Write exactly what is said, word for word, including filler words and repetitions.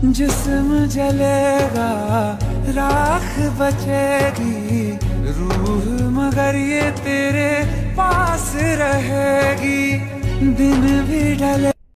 जिस्म जलेगा राख बचेगी, रूह मगर ये तेरे पास रहेगी। दिन भी ढले